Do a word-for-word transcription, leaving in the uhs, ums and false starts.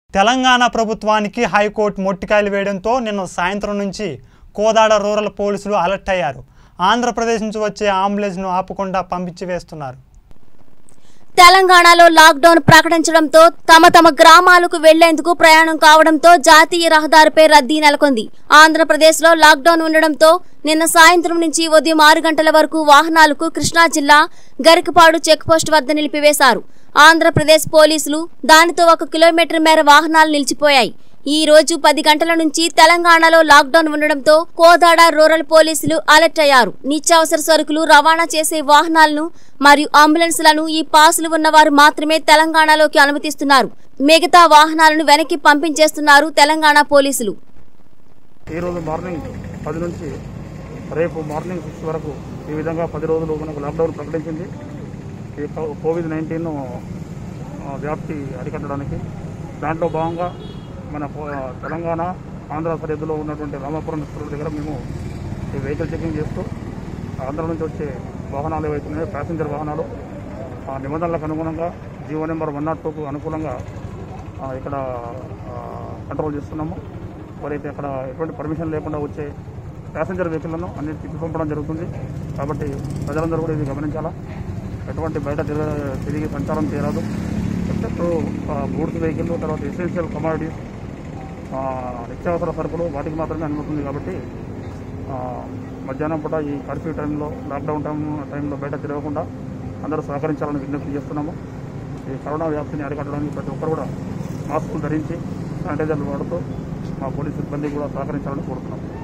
తెలంగాణ ప్రభుత్వానికి హైకోర్టు మొట్టికాయలు వేయడంతో నిన్న సాయంత్రం నుంచి కోదాడ రూరల్ పోలీసులు అలర్ట్ అయ్యారు. ఆంధ్రప్రదేశ్ నుంచి వచ్చే అంబులెన్స్ను ఆపకుండా పంపించి వేస్తున్నారు. తెలంగాణలో లాక్డౌన్ ప్రకటించడంతో తమ తమ గ్రామాలకు వెళ్లేందుకు ప్రయాణం కావడంతో జాతీయ రహదారిపై రద్దీ నెలకొంది. ఆంధ్రప్రదేశ్లో లాక్డౌన్ ఉండడంతో నిన్న సాయంత్రం నుంచి ఉదయం ఆరు గంటల వరకు వాహనాలకు కృష్ణా జిల్లా గరికపాడు చెక్పోస్ట్ వద్ద నిలిపివేశారు. ఆంధ్రప్రదేశ్ పోలీసులు దానితో ఒక కిలోమీటర్ మేర వాహనాలు నిలిచిపోయాయి. ఈ రోజు పది గంటల నుంచి తెలంగాణలో లాక్డౌన్ ఉండడంతో కోదాడ రూరల్ పోలీసులు అలర్ట్ అయ్యారు. నిత్యావసర సరుకులు రవాణా చేసే వాహనాలను మరియు అంబులెన్స్లను ఈ పాసులు ఉన్నవారు మాత్రమే తెలంగాణలోకి అనుమతిస్తున్నారు. మిగతా వాహనాలను వెనక్కి పంపించేస్తున్నారు తెలంగాణ పోలీసులు. ఈ రోజు మార్నింగ్ పది నుంచి రేపు మార్నింగ్ సిక్స్ వరకు ఈ విధంగా పది రోజులు మనకు లాక్డౌన్ ప్రకటించింది. ఈ కోవిడ్ నైన్టీన్ వ్యాప్తి అరికట్టడానికి దాంట్లో భాగంగా మన తెలంగాణ ఆంధ్ర సరిహద్దులో ఉన్నటువంటి రామాపురం దగ్గర మేము ఈ వెహికల్ చెకింగ్ చేస్తూ ఆంధ్ర నుంచి వచ్చే వాహనాలు ఏవైతున్నాయో ప్యాసింజర్ వాహనాలు ఆ నిబంధనలకు అనుగుణంగా జీవో నెంబర్ వన్ నాట్ టూకు అనుకూలంగా ఇక్కడ కంట్రోల్ చేస్తున్నాము. మరైతే అక్కడ ఎటువంటి పర్మిషన్ లేకుండా వచ్చే ప్యాసింజర్ వెహికల్లను అన్ని తిప్పి పంపడం జరుగుతుంది. కాబట్టి ప్రజలందరూ కూడా ఇది గమనించాలా. ఎటువంటి బయట తిరగ తిరిగి సంచారం చేయరాదు. ఎక్సెప్ట్ గూడ్స్ వెహికల్, తర్వాత ఎసెన్షియల్ కమాడిటీస్, నిత్యావసర సరుకులు వాటికి మాత్రమే అనుమతి ఉంది. కాబట్టి మధ్యాహ్నం పూట ఈ కర్ఫ్యూ టైంలో లాక్డౌన్ టైం టైంలో బయట తిరగకుండా అందరూ సహకరించాలని విజ్ఞప్తి చేస్తున్నాము. ఈ కరోనా వ్యాప్తిని అరికట్టడానికి ప్రతి ఒక్కరు కూడా మాస్కులు ధరించి శానిటైజర్లు వాడుతూ మా పోలీసు సిబ్బంది కూడా సహకరించాలని కోరుతున్నాము.